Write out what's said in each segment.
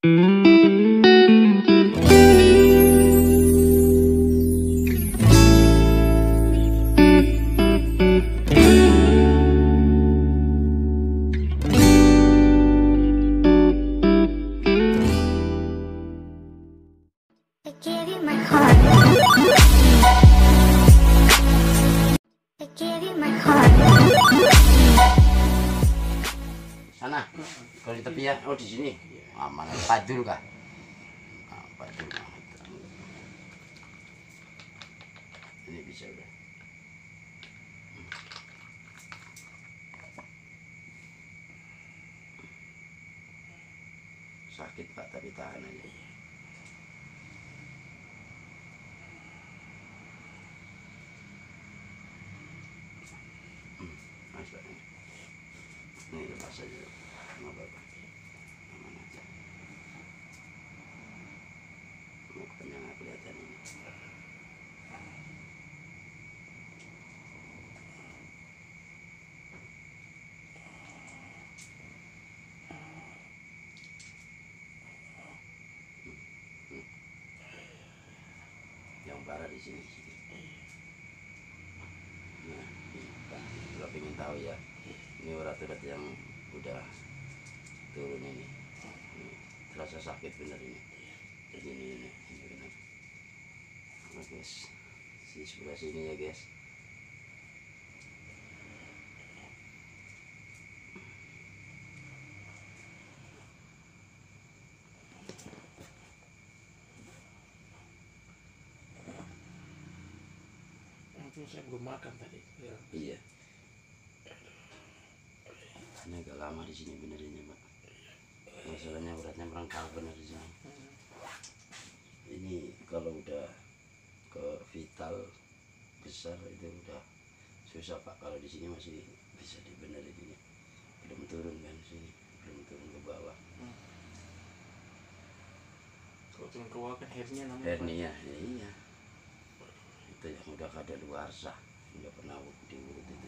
Sana, kalau di tepi ya. Oh, di sini. Aman. Padul kah? Nah, padul. Ini bisa udah. Sakit Pak, tapi tahan aja. Mas Pak. Ini lepas aja. Nggak apa-apa. Aman aja. Mukanya nggak kelihatan ini. Yang parah di sini. Nah, kalau pengen tahu ya, ini urat-urat yang udah turun ini terasa sakit bener ini benar. Nah, guys, di sebelah sini ya guys. Saya belum makan tadi ya. Iya, ini agak lama di sini bener ini Pak. Masalahnya uratnya merangkal bener di sini. Ini kalau udah ke vital besar itu udah susah Pak. Kalau di sini masih bisa dibenerin ini. Belum turun kan sini, belum turun ke bawah. Kalau turun ke bawah kan hernia namanya. Hernia, ya, iya. Itu yang udah kadaluarsa, nggak pernah diurut itu.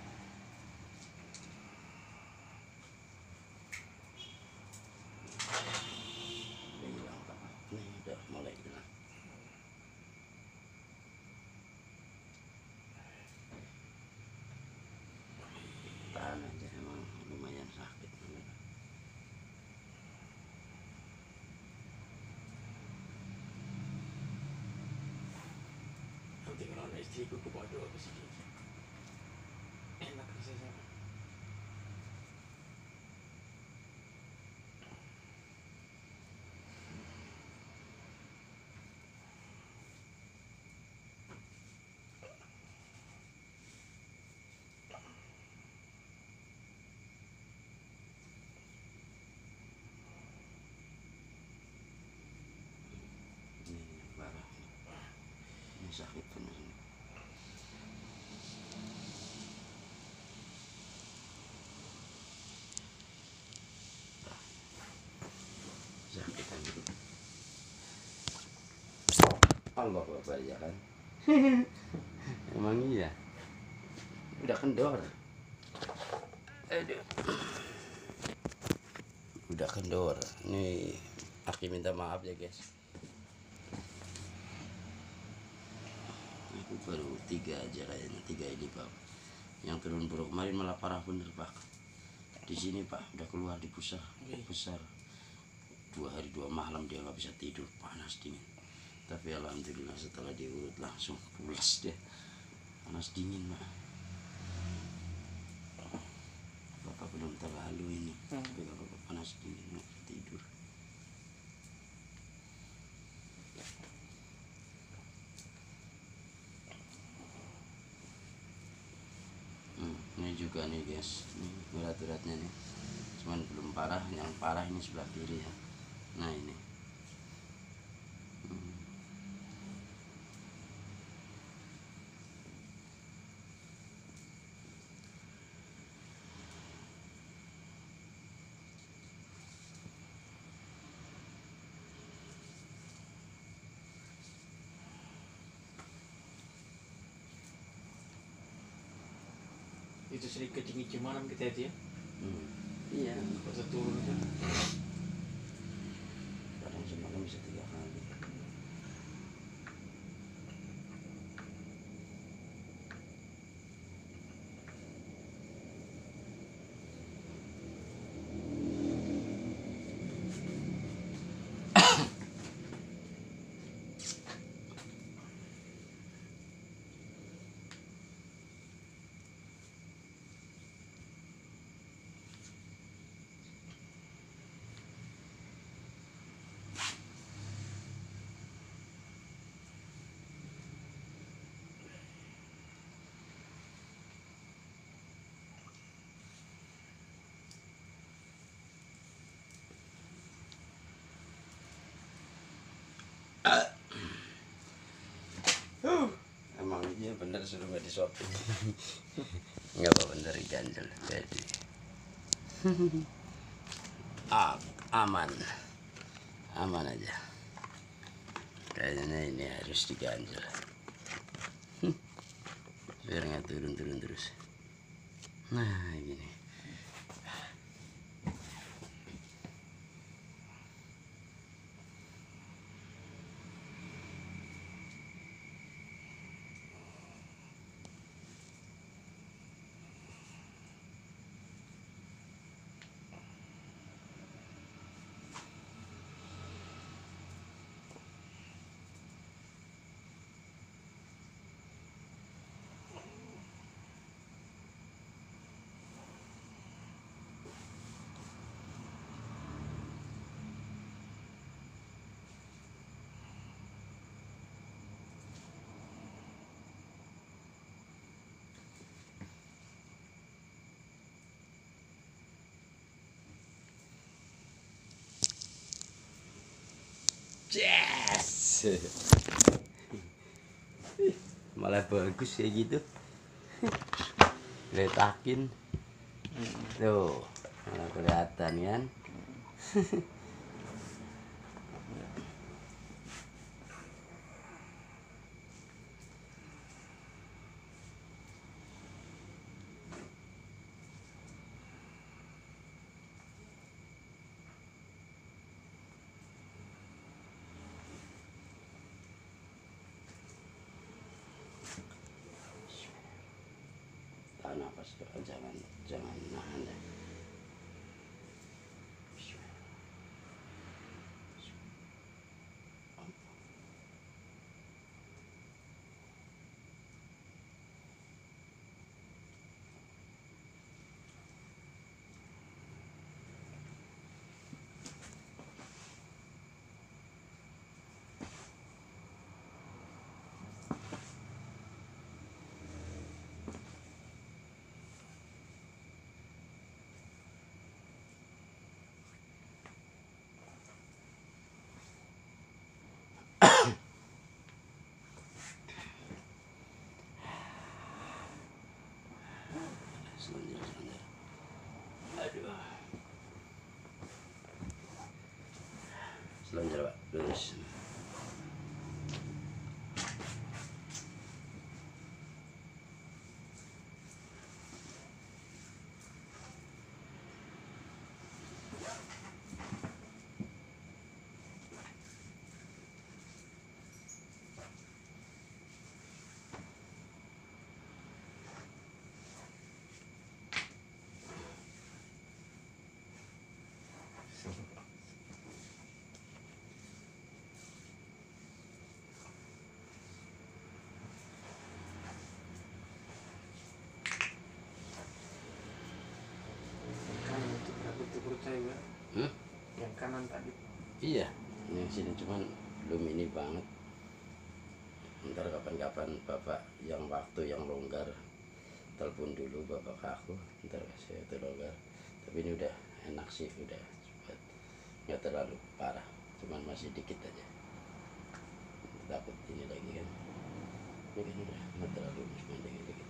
Udah hilang Pak. Nih udah mulai hilang. Tahan aja, emang lumayan sakit. Nanti kalau ada istriku ke bawah doa ke sini. Enak rasanya. Ini parah. Ini sakit bener. Sakit kan gitu. Allah Akbar ya kan. Emang iya. Udah kendor. Aduh. Udah kendor. Ini Aki minta maaf ya guys. Aku baru 3 aja kayaknya, 3 ini Pak. Yang turun buruk kemarin malah parah bener Pak. Di sini Pak udah keluar di pusar besar. 2 hari 2 malam dia nggak bisa tidur, panas dingin. Tapi alhamdulillah setelah diurut langsung pulas dia. Panas dingin Pak. Bapak belum terlalu ini. Tapi kalau Bapak panas dingin nggak bisa tidur. Ini juga nih guys, ini urat-uratnya nih, cuman belum parah. Yang parah ini sebelah kiri ya. Nah ini. Itu sering ketinggi cuman kita itu ya. Iya. Pas turun kan. bener suruh nggak disuapin. Nggak apa bener ganjel jadi. Aman aja. Kayaknya ini harus diganjel. Biar nggak turun terus. Nah gini. Yes. Malah bagus kayak gitu. Letakin. Tuh, malah kelihatan kan. Tahan napas, jangan nahan ya. Selanjutnya. Aduh. Selanjutnya Pak, terus. Kanan itu berarti perut saya ya. Yang kanan tadi. Iya, yang sini cuman belum ini banget. Ntar kapan-kapan bapak yang waktu yang longgar telepon dulu bapak ke aku, ntar saya itu longgar. Tapi ini udah enak sih, udah cepet, nggak terlalu parah, cuman masih dikit aja. Takut ini lagi kan, ini kan udah nggak terlalu, cuma dikit-dikit.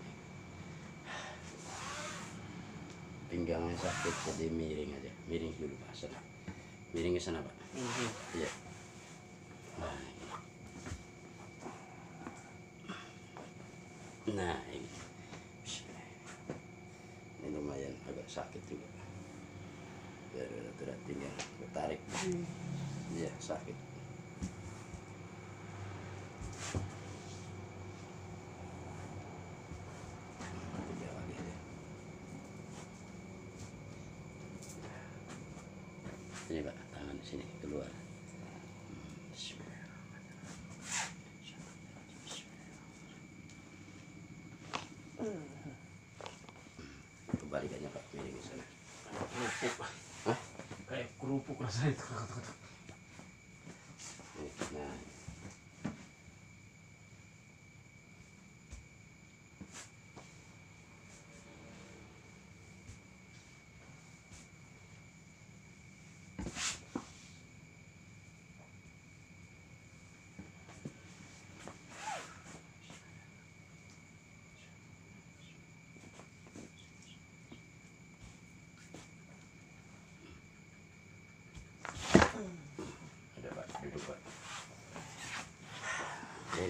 Pinggangnya sakit jadi miring aja, miring dulu Pak, sana. Miring ke sana Pak. Iya. Nah ini. Ini lumayan agak sakit juga. Biar udah tinggal ketarik. Iya sakit. Tiga kali aja. Ini Pak, tangan sini keluar. Kebalikannya Pak, miring ke sana. Kerupuk. Hah? Kayak kerupuk rasanya itu. Nah,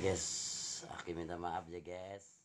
guys, Aki minta maaf ya guys.